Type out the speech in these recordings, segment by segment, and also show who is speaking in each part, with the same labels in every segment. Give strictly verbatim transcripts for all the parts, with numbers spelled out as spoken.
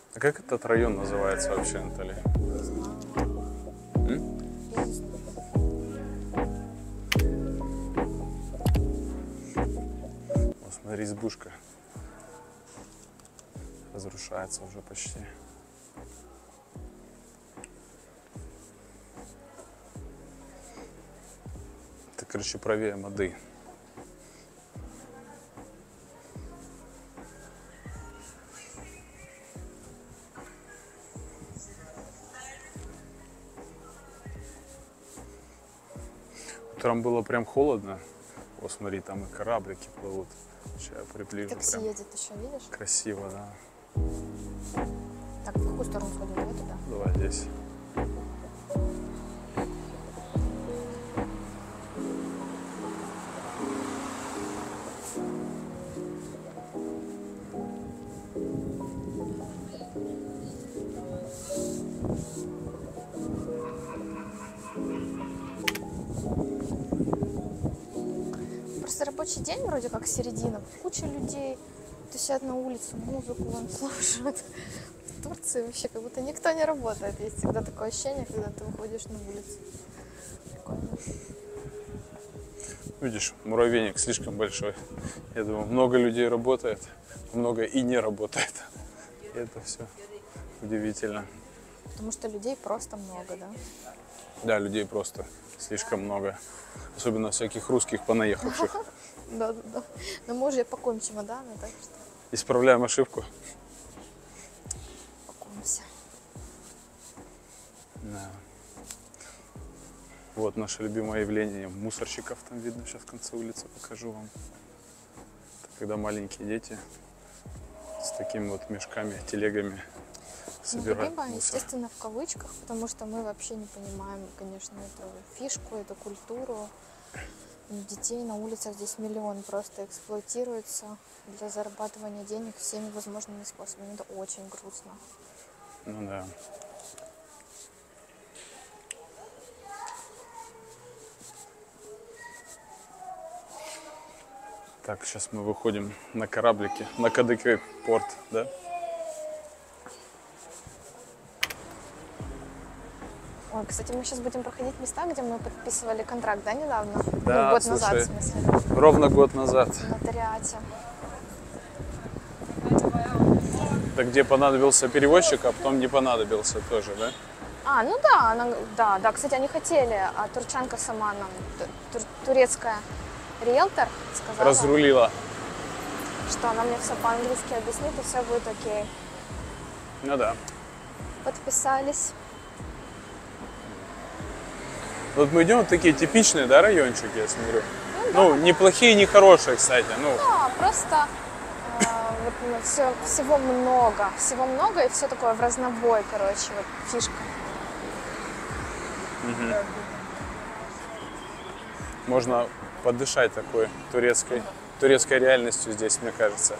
Speaker 1: А как этот район называется вообще, Наталья?
Speaker 2: Не знаю.
Speaker 1: М?
Speaker 2: Я не знаю.
Speaker 1: Вот смотри, избушка разрушается уже почти. Это, короче, правее Мады. Утром было прям холодно. Вот смотри, там и кораблики плывут. Сейчас я приближу.
Speaker 2: Такси
Speaker 1: Прям
Speaker 2: едет еще, видишь?
Speaker 1: красиво, да.
Speaker 2: Так, в какую сторону сходим? Давай туда.
Speaker 1: Давай здесь.
Speaker 2: Просто рабочий день вроде как середина. Куча людей. То сидят на улице, музыку вон слушают. В Турции вообще как будто никто не работает. Есть всегда такое ощущение, когда ты выходишь на улицу. Прикольно.
Speaker 1: Видишь, муравейник слишком большой. Я думаю, много людей работает, много и не работает. И это все удивительно.
Speaker 2: Потому что людей просто много, да?
Speaker 1: Да, людей просто слишком много. Особенно всяких русских понаехавших.
Speaker 2: Да, да, да. Но мы уже пакуем чемоданы, так что
Speaker 1: Исправляем ошибку.
Speaker 2: пакуемся.
Speaker 1: Да. Вот наше любимое явление мусорщиков. Там видно, сейчас в конце улицы покажу вам. Это когда маленькие дети с такими вот мешками, телегами собирают
Speaker 2: Либо,
Speaker 1: мусор.
Speaker 2: естественно, в кавычках, потому что мы вообще не понимаем, конечно, эту фишку, эту культуру. Детей на улицах здесь миллион просто эксплуатируется для зарабатывания денег всеми возможными способами. Это очень грустно.
Speaker 1: Ну да. Так, сейчас мы выходим на кораблике, на Кадыковый порт, да?
Speaker 2: Ой, кстати, мы сейчас будем проходить места, где мы подписывали контракт, да, недавно?
Speaker 1: Да,
Speaker 2: ну, год
Speaker 1: слушай,
Speaker 2: назад, в смысле,
Speaker 1: ровно год назад.
Speaker 2: в нотариате.
Speaker 1: Это где понадобился перевозчик, а потом не понадобился тоже, да?
Speaker 2: А, ну да, она, да, да, кстати, они хотели, а турчанка сама нам, тур, турецкая риэлтор сказала,
Speaker 1: Разрулила.
Speaker 2: что она мне все по-английски объяснит, и все будет окей.
Speaker 1: Ну да.
Speaker 2: Подписались.
Speaker 1: Вот мы идем, вот такие типичные, да, райончики, я смотрю.
Speaker 2: Ну,
Speaker 1: Ну, неплохие, не хорошие, кстати. Ну,
Speaker 2: Да, просто э, вот, ну, все, всего много, всего много, и все такое в разнобой, короче, вот фишка.
Speaker 1: можно подышать такой турецкой, турецкой реальностью здесь, мне кажется.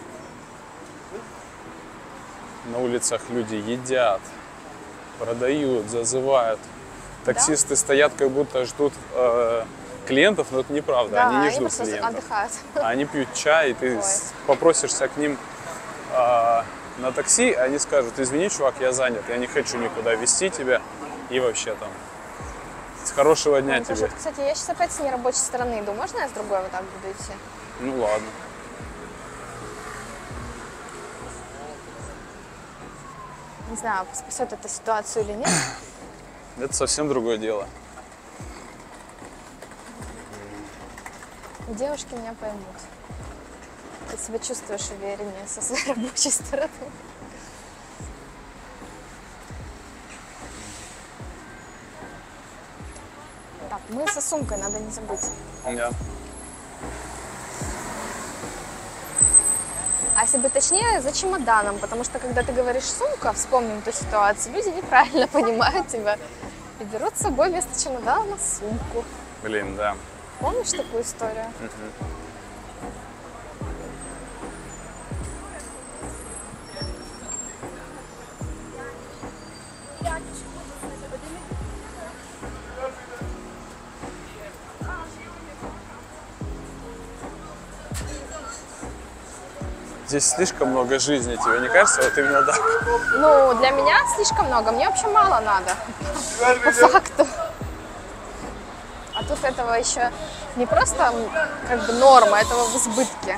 Speaker 1: На улицах люди едят, продают, зазывают. Таксисты да? стоят, как будто ждут э, клиентов, но это неправда,
Speaker 2: да,
Speaker 1: они не
Speaker 2: они
Speaker 1: ждут
Speaker 2: просто
Speaker 1: клиентов.
Speaker 2: отдыхают.
Speaker 1: Они пьют чай, и ты
Speaker 2: Ой.
Speaker 1: попросишься к ним э, на такси, они скажут: извини, чувак, я занят, я не хочу никуда везти тебя, и вообще там. С хорошего дня
Speaker 2: Ну,
Speaker 1: тебе.
Speaker 2: тоже, кстати, я сейчас опять с нерабочей стороны иду. Можно я с другой вот так буду идти?
Speaker 1: Ну ладно.
Speaker 2: Не знаю, спасет эта ситуацию или нет.
Speaker 1: Это совсем другое дело.
Speaker 2: Девушки меня поймут. Ты себя чувствуешь увереннее со своей рабочей стороны. Так, мы со сумкой, надо не забыть.
Speaker 1: Да.
Speaker 2: А если бы точнее, за чемоданом, потому что когда ты говоришь сумка, вспомним эту ситуацию, люди неправильно понимают тебя и берут с собой вместо чемодана сумку.
Speaker 1: Блин, да.
Speaker 2: Помнишь такую историю?
Speaker 1: Угу. Здесь слишком много жизни, тебе не кажется? Вот именно так.
Speaker 2: Ну, для меня слишком много, мне вообще мало надо, по факту. А тут этого еще не просто как бы норма, этого в избытке.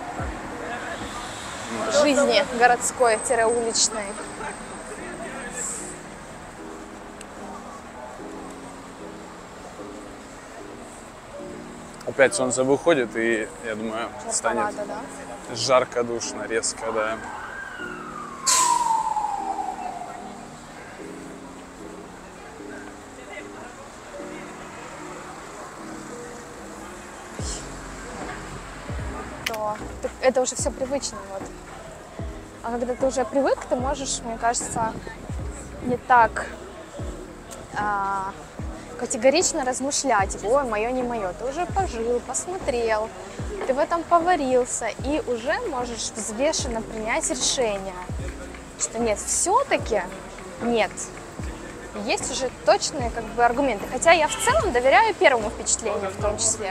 Speaker 2: Жизни городской-уличной.
Speaker 1: Опять солнце выходит, и, я думаю, станет
Speaker 2: Жарковато, да?
Speaker 1: жарко, душно, резко, да.
Speaker 2: То ты- это уже все привычно, вот. А когда ты уже привык, ты можешь, мне кажется, не так а, категорично размышлять, типа, ой, мое не мое. Ты уже пожил, посмотрел, ты в этом поварился, и уже можешь взвешенно принять решение, что нет, все-таки нет. Есть уже точные как бы аргументы. Хотя я в целом доверяю первому впечатлению в том числе.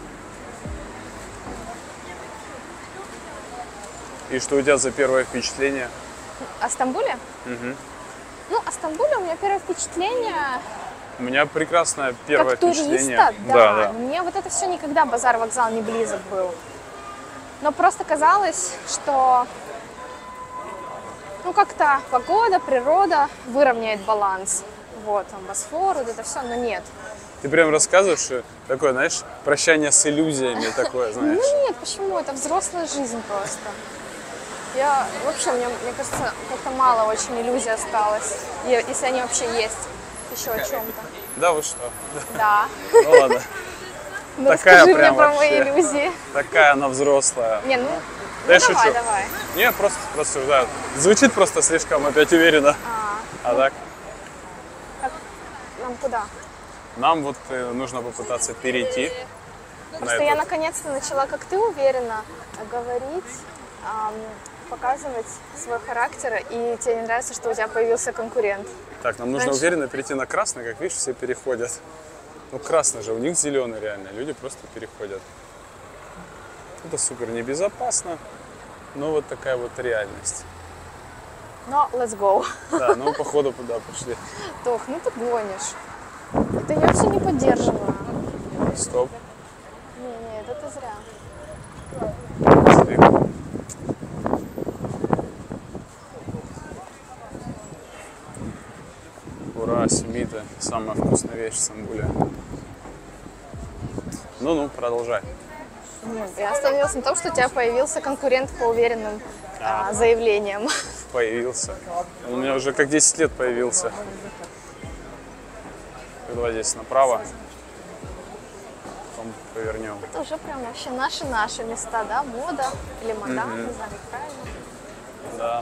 Speaker 1: И что у тебя за первое впечатление?
Speaker 2: О Стамбуле?
Speaker 1: Мгм.
Speaker 2: Ну, о Стамбуле у меня первое впечатление
Speaker 1: У меня прекрасное первое
Speaker 2: как туриста,
Speaker 1: впечатление.
Speaker 2: да.
Speaker 1: Да, да.
Speaker 2: Мне вот это все никогда базар-вокзал не близок был. Но просто казалось, что ну как-то погода, природа выровняет баланс. Вот, там Босфор, вот это все, но нет.
Speaker 1: Ты прям рассказываешь, что такое, знаешь, прощание с иллюзиями такое, знаешь.
Speaker 2: Ну нет, почему? Это взрослая жизнь просто. Я вообще, мне, мне кажется, как-то мало очень иллюзий осталось, е- если они вообще есть еще о чем-то.
Speaker 1: Да, вы что?
Speaker 2: Да.
Speaker 1: Ну ладно.
Speaker 2: Ну,
Speaker 1: Такая
Speaker 2: расскажи мне
Speaker 1: прям
Speaker 2: про мои
Speaker 1: вообще.
Speaker 2: иллюзии.
Speaker 1: Такая она взрослая.
Speaker 2: Не, ну,
Speaker 1: Да я
Speaker 2: ну давай,
Speaker 1: шучу.
Speaker 2: давай.
Speaker 1: Не, просто рассуждаю. Звучит просто слишком опять уверенно.
Speaker 2: А,
Speaker 1: А так?
Speaker 2: нам куда?
Speaker 1: Нам вот э, нужно попытаться перейти на
Speaker 2: Просто я
Speaker 1: этот.
Speaker 2: наконец-то начала, как ты, уверенно говорить, ам, показывать свой характер, и тебе не нравится, что у тебя появился конкурент.
Speaker 1: Так, нам нужно
Speaker 2: Раньше-
Speaker 1: уверенно перейти на красный, как видишь, все переходят. Ну красный же, у них зеленый реально, люди просто переходят. Это супер небезопасно, но вот такая вот реальность.
Speaker 2: Но let's go.
Speaker 1: Да, ну походу туда пошли.
Speaker 2: Тох, ну ты гонишь. Это я вообще не поддерживаю.
Speaker 1: Стоп.
Speaker 2: Не-не, это ты зря.
Speaker 1: Пошли. Ура, семита. Самая вкусная вещь в Стамбуле. Ну-ну, продолжай.
Speaker 2: Нет, я остановилась на том, что у тебя появился конкурент по уверенным а, заявлениям.
Speaker 1: Появился. Он у меня уже как десять лет появился. Давай здесь направо. Потом повернем.
Speaker 2: Это уже прям вообще наши-наши места, да? Мода или мода, не знаю, как правильно.
Speaker 1: Да.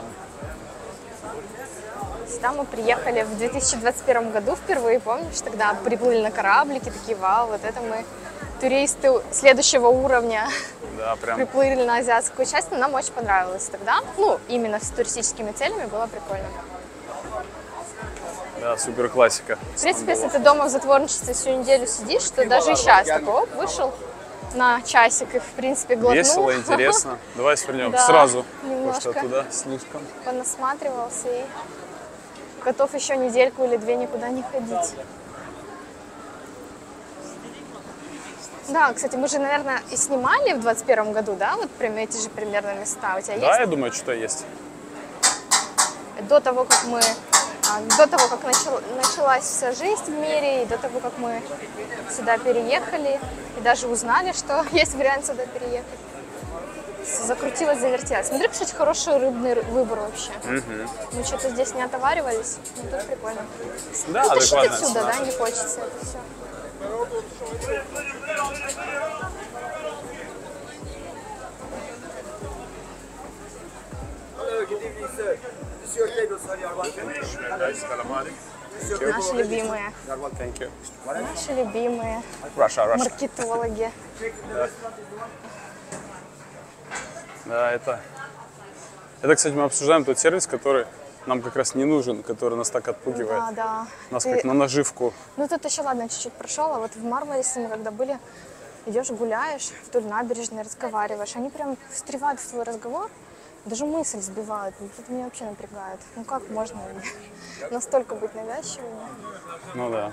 Speaker 2: Сюда мы приехали в две тысячи двадцать первом году впервые, помнишь? Тогда приплыли на кораблике, такие, вау, вот это мы туристы следующего уровня.
Speaker 1: Да, прям.
Speaker 2: Приплыли на азиатскую часть, но нам очень понравилось тогда. Ну, именно с туристическими целями было прикольно.
Speaker 1: Да, супер классика.
Speaker 2: В принципе, если ты дома в затворничестве всю неделю сидишь, то даже и сейчас такой, оп, вышел на часик и, в принципе, глотнул.
Speaker 1: Весело, интересно. Давай свернем
Speaker 2: Да,
Speaker 1: сразу,
Speaker 2: немножко.
Speaker 1: потому что туда слишком.
Speaker 2: Понасматривался и готов еще недельку или две никуда не ходить. Да, кстати, мы же, наверное, и снимали в двадцать первом году, да, вот прям эти же примерно места. У тебя
Speaker 1: Да,
Speaker 2: есть?
Speaker 1: я думаю, что есть.
Speaker 2: До того, как мы, а, до того, как начал- началась вся жизнь в мире, и до того, как мы сюда переехали, и даже узнали, что есть вариант сюда переехать. Закрутилась, завертелась. Смотри, кстати, хороший рыбный ры- выбор вообще. Мы что-то здесь не отоваривались, но тут прикольно.
Speaker 1: Да,
Speaker 2: Ну, тащить
Speaker 1: адекватная
Speaker 2: отсюда,
Speaker 1: цена.
Speaker 2: да, не хочется это все. Наши любимые,
Speaker 1: Thank you.
Speaker 2: наши любимые
Speaker 1: Russia, Russia.
Speaker 2: маркетологи.
Speaker 1: Да, это... Это, кстати, мы обсуждаем тот сервис, который нам как раз не нужен, который нас так отпугивает.
Speaker 2: Да, да.
Speaker 1: Нас
Speaker 2: Ты-
Speaker 1: как на наживку.
Speaker 2: Ну тут еще, ладно, чуть-чуть прошел, а вот в Мармарисе мы когда были, идешь, гуляешь, вдоль набережной разговариваешь, они прям встревают в твой разговор, Даже мысль сбивает, вот это меня вообще напрягает. Ну как можно настолько быть навязчивыми?
Speaker 1: Ну да.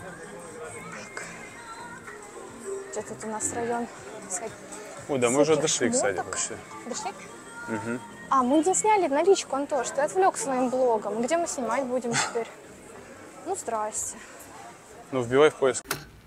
Speaker 2: Где тут у нас район всяких
Speaker 1: Ой, да мы уже
Speaker 2: всяких
Speaker 1: дошли, кстати,
Speaker 2: шмоток.
Speaker 1: вообще.
Speaker 2: Дошли?
Speaker 1: Угу.
Speaker 2: А, мы не сняли наличку, Антош, ты отвлек своим блогом. Где мы снимать будем теперь? Ну, здрасте.
Speaker 1: Ну, вбивай в поиск.